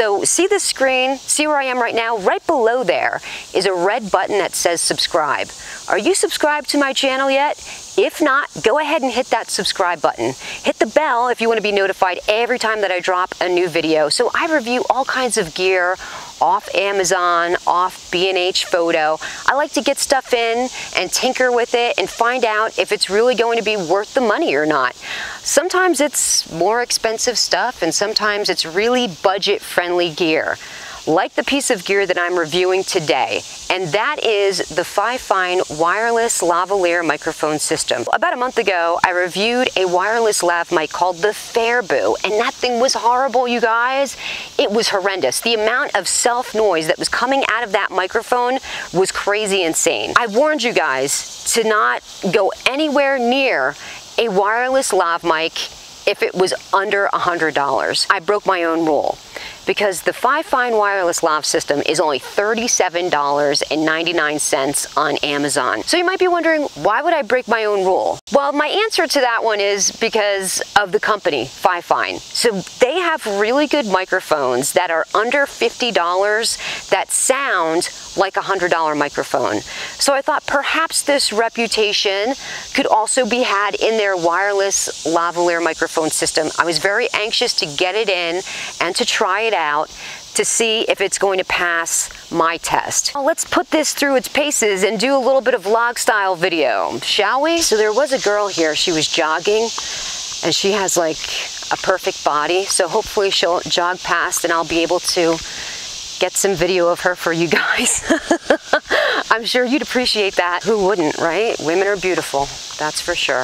So see the screen, see where I am right now? Right below there is a red button that says subscribe. Are you subscribed to my channel yet? If not, go ahead and hit that subscribe button. Hit the bell if you want to be notified every time that I drop a new video. So I review all kinds of gear off Amazon, off B&H Photo. I like to get stuff in and tinker with it and find out if it's really going to be worth the money or not. Sometimes it's more expensive stuff and sometimes it's really budget-friendly gear, like the piece of gear that I'm reviewing today, and that is the Fifine wireless lavalier microphone system. About a month ago, I reviewed a wireless lav mic called the Fairboo, and that thing was horrible, you guys. It was horrendous. The amount of self-noise that was coming out of that microphone was crazy insane. I warned you guys to not go anywhere near a wireless lav mic if it was under $100. I broke my own rule, because the Fifine wireless lav system is only $37.99 on Amazon. So you might be wondering, why would I break my own rule? Well, my answer to that one is because of the company, Fifine. So they have really good microphones that are under $50 that sound like a $100 microphone. So I thought perhaps this reputation could also be had in their wireless lavalier microphone system. I was very anxious to get it in and to try it out to see if it's going to pass my test. Well, let's put this through its paces and do a little bit of vlog style video, shall we? So there was a girl here, she was jogging, and she has like a perfect body, so hopefully she'll jog past and I'll be able to get some video of her for you guys. I'm sure you'd appreciate that. Who wouldn't, right? Women are beautiful, that's for sure.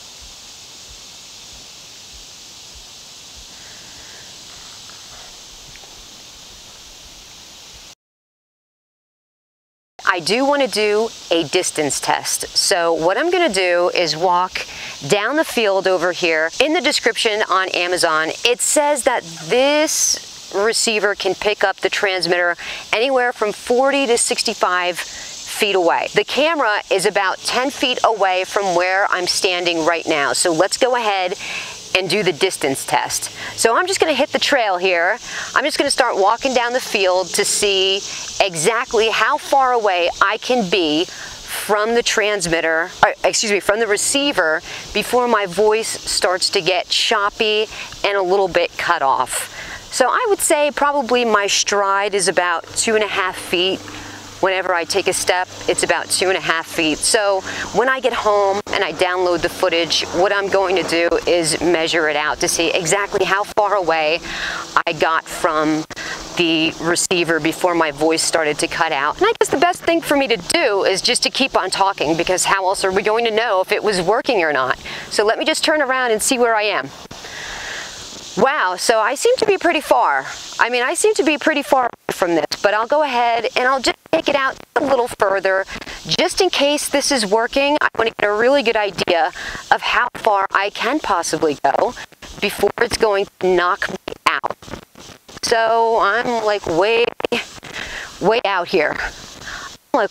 I do want to do a distance test. So what I'm going to do is walk down the field over here. In the description on Amazon, it says that this receiver can pick up the transmitter anywhere from 40 to 65 feet away. The camera is about 10 feet away from where I'm standing right now. So let's go ahead and do the distance test. So I'm just gonna hit the trail here. I'm just gonna start walking down the field to see exactly how far away I can be from the transmitter, from the receiver, before my voice starts to get choppy and a little bit cut off. So I would say probably my stride is about 2.5 feet. Whenever I take a step, it's about 2.5 feet. So when I get home and I download the footage, what I'm going to do is measure it out to see exactly how far away I got from the receiver before my voice started to cut out. And I guess the best thing for me to do is just to keep on talking, because how else are we going to know if it was working or not? So let me just turn around and see where I am. Wow, so I seem to be pretty far. I seem to be pretty far from this, but I'll go ahead and I'll just take it out a little further. Just in case this is working, I want to get a really good idea of how far I can possibly go before it's going to knock me out. So I'm like way out here. Well,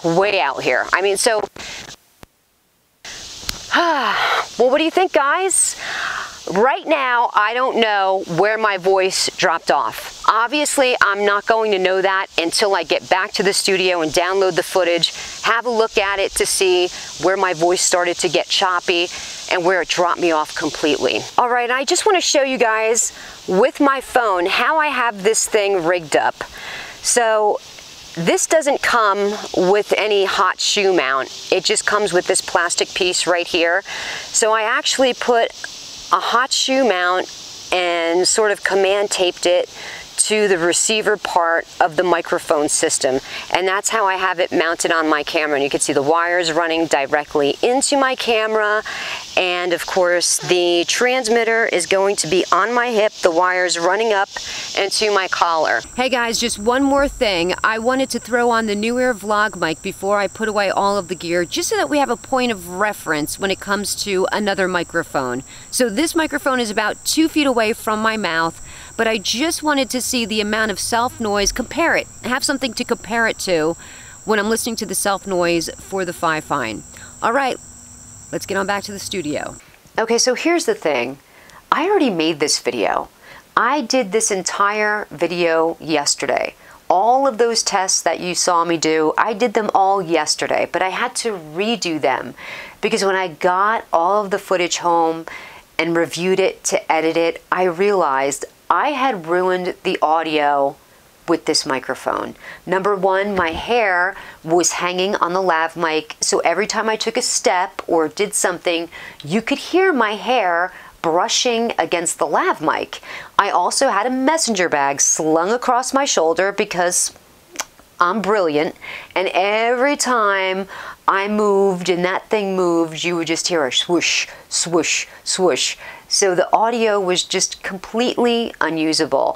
what do you think, guys? Right now, I don't know where my voice dropped off. Obviously, I'm not going to know that until I get back to the studio and download the footage, have a look at it to see where my voice started to get choppy and where it dropped me off completely. All right, I just want to show you guys with my phone how I have this thing rigged up. So this doesn't come with any hot shoe mount. It just comes with this plastic piece right here. So I actually put a hot shoe mount and sort of command taped it to the receiver part of the microphone system, and that's how I have it mounted on my camera. And you can see the wires running directly into my camera, and of course the transmitter is going to be on my hip, the wires running up into my collar. Hey guys, just one more thing. I wanted to throw on the Neewer vlog mic before I put away all of the gear, just so that we have a point of reference when it comes to another microphone. So this microphone is about 2 feet away from my mouth, but I just wanted to see the amount of self-noise, compare it, have something to compare it to when I'm listening to the self-noise for the Fifine. All right, let's get on back to the studio. Okay, so here's the thing. I already made this video. I did this entire video yesterday. All of those tests that you saw me do, I did them all yesterday, but I had to redo them because when I got all of the footage home and reviewed it to edit it, I realized I had ruined the audio with this microphone. Number one, my hair was hanging on the lav mic, so every time I took a step or did something, you could hear my hair brushing against the lav mic. I also had a messenger bag slung across my shoulder because I'm brilliant, and every time I moved and that thing moved, you would just hear a swoosh, swoosh, swoosh. So the audio was just completely unusable.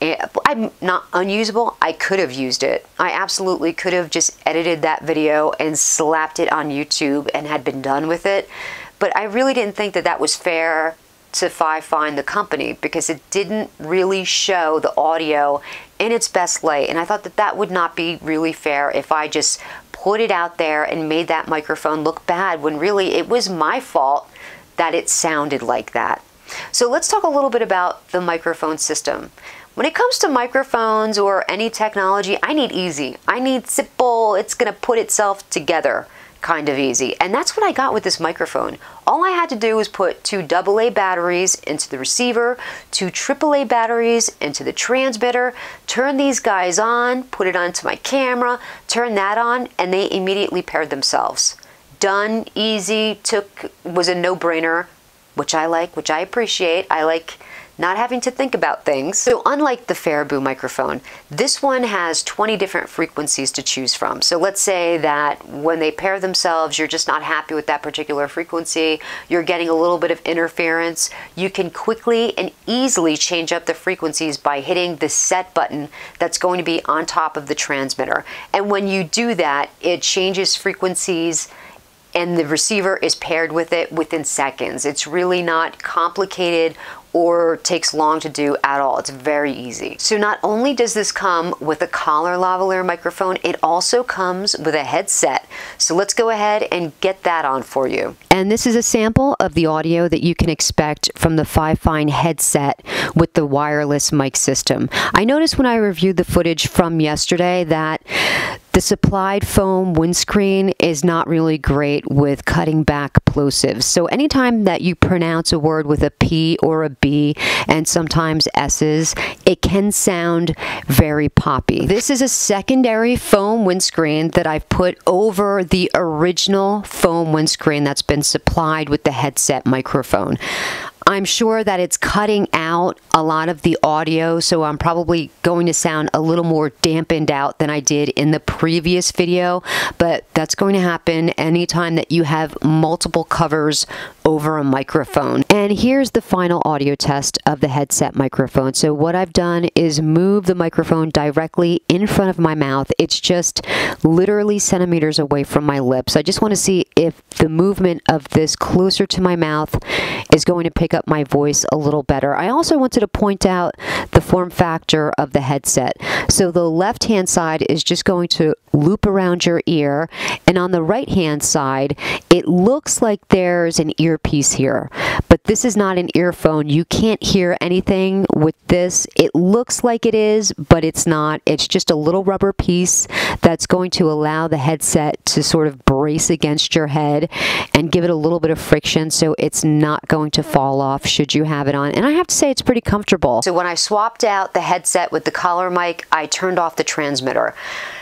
I'm not unusable, I could have used it. I absolutely could have just edited that video and slapped it on YouTube and had been done with it. But I really didn't think that that was fair to Fifine, the company, because it didn't really show the audio in its best light. And I thought that that would not be really fair if I just put it out there and made that microphone look bad when really it was my fault that it sounded like that. So let's talk a little bit about the microphone system. When it comes to microphones or any technology, I need easy. I need simple, it's gonna put itself together kind of easy. And that's what I got with this microphone. All I had to do was put 2 AA batteries into the receiver, 2 AAA batteries into the transmitter, turn these guys on, put it onto my camera, turn that on, and they immediately paired themselves. Done, easy, was a no-brainer, which I like, which I appreciate. I like not having to think about things. So unlike the Faribu microphone, this one has 20 different frequencies to choose from. So let's say that when they pair themselves, you're just not happy with that particular frequency, you're getting a little bit of interference, you can quickly and easily change up the frequencies by hitting the set button that's going to be on top of the transmitter. And when you do that, it changes frequencies and the receiver is paired with it within seconds. It's really not complicated or takes long to do at all. It's very easy. So not only does this come with a collar lavalier microphone, it also comes with a headset. So let's go ahead and get that on for you. And this is a sample of the audio that you can expect from the Fifine headset with the wireless mic system. I noticed when I reviewed the footage from yesterday that the supplied foam windscreen is not really great with cutting back plosives. So anytime that you pronounce a word with a P or a B and sometimes S's, it can sound very poppy. This is a secondary foam windscreen that I've put over the original foam windscreen that's been supplied with the headset microphone. I'm sure that it's cutting out a lot of the audio, so I'm probably going to sound a little more dampened out than I did in the previous video, but that's going to happen anytime that you have multiple covers over a microphone. And here's the final audio test of the headset microphone. So what I've done is move the microphone directly in front of my mouth. It's just literally centimeters away from my lips. I just want to see if the movement of this closer to my mouth is going to pick up my voice a little better. I also wanted to point out the form factor of the headset. So the left hand side is just going to loop around your ear, and on the right hand side it looks like there's an earpiece here, but this is not an earphone. You can't hear anything with this. It looks like it is, but it's not. It's just a little rubber piece that's going to allow the headset to sort of brace against your head and give it a little bit of friction so it's not going to fall off should you have it on. And I have to say it's pretty comfortable. So when I swapped out the headset with the collar mic, I turned off the transmitter.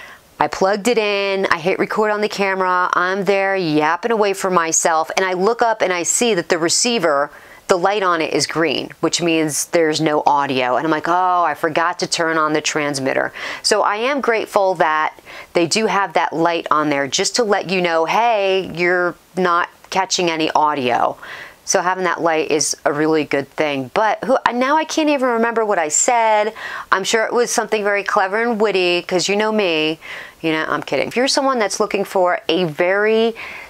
I plugged it in, I hit record on the camera, I'm there yapping away for myself, and I look up and I see that the receiver, the light on it is green, which means there's no audio. And I'm like, oh, I forgot to turn on the transmitter. So I am grateful that they do have that light on there just to let you know, hey, you're not catching any audio. So having that light is a really good thing. But now I can't even remember what I said. I'm sure it was something very clever and witty, because you know me. You know, I'm kidding. If you're someone that's looking for a very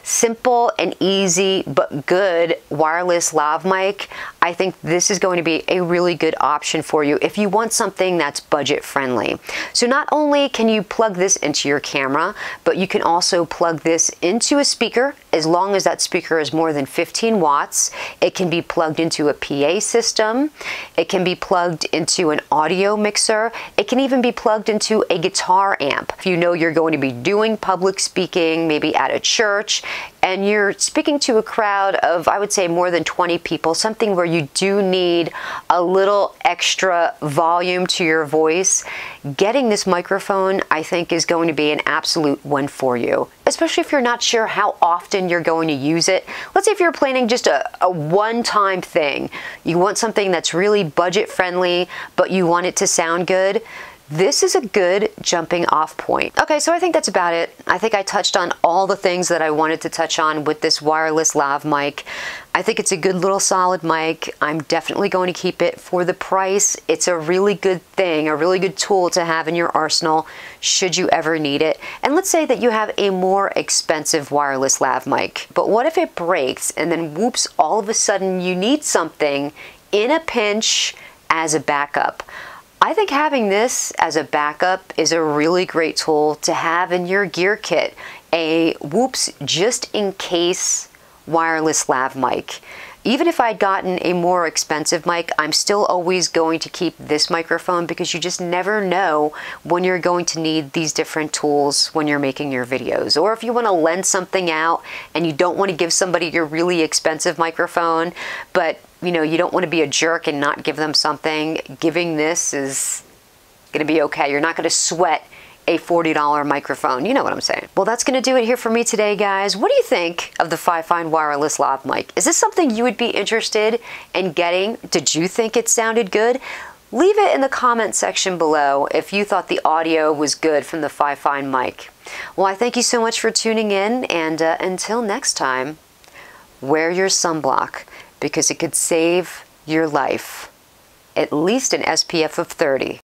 simple and easy but good wireless lav mic, I think this is going to be a really good option for you if you want something that's budget friendly. So not only can you plug this into your camera, but you can also plug this into a speaker as long as that speaker is more than 15 watts. It can be plugged into a PA system. It can be plugged into an audio mixer. It can even be plugged into a guitar amp. If you know you're going to be doing public speaking, maybe at a church, and you're speaking to a crowd of, I would say, more than 20 people, something where you do need a little extra volume to your voice, getting this microphone, I think, is going to be an absolute win for you, especially if you're not sure how often you're going to use it. Let's say if you're planning just a one-time thing, you want something that's really budget friendly, but you want it to sound good. This is a good jumping off point. Okay, so I think that's about it. I think I touched on all the things that I wanted to touch on with this wireless lav mic. I think it's a good little solid mic. I'm definitely going to keep it for the price. It's a really good thing, a really good tool to have in your arsenal should you ever need it. And let's say that you have a more expensive wireless lav mic, but what if it breaks and then whoops, all of a sudden you need something in a pinch as a backup? I think having this as a backup is a really great tool to have in your gear kit. A whoops, just in case wireless lav mic. Even if I'd gotten a more expensive mic, I'm still always going to keep this microphone because you just never know when you're going to need these different tools when you're making your videos. Or if you want to lend something out and you don't want to give somebody your really expensive microphone, but you don't want to be a jerk and not give them something, giving this is going to be okay. You're not going to sweat a $40 microphone. You know what I'm saying. Well, that's going to do it here for me today, guys. What do you think of the Fifine wireless lav mic? Is this something you would be interested in getting? Did you think it sounded good? Leave it in the comment section below if you thought the audio was good from the Fifine mic. Well, I thank you so much for tuning in, and until next time, wear your sunblock because it could save your life. At least an SPF of 30.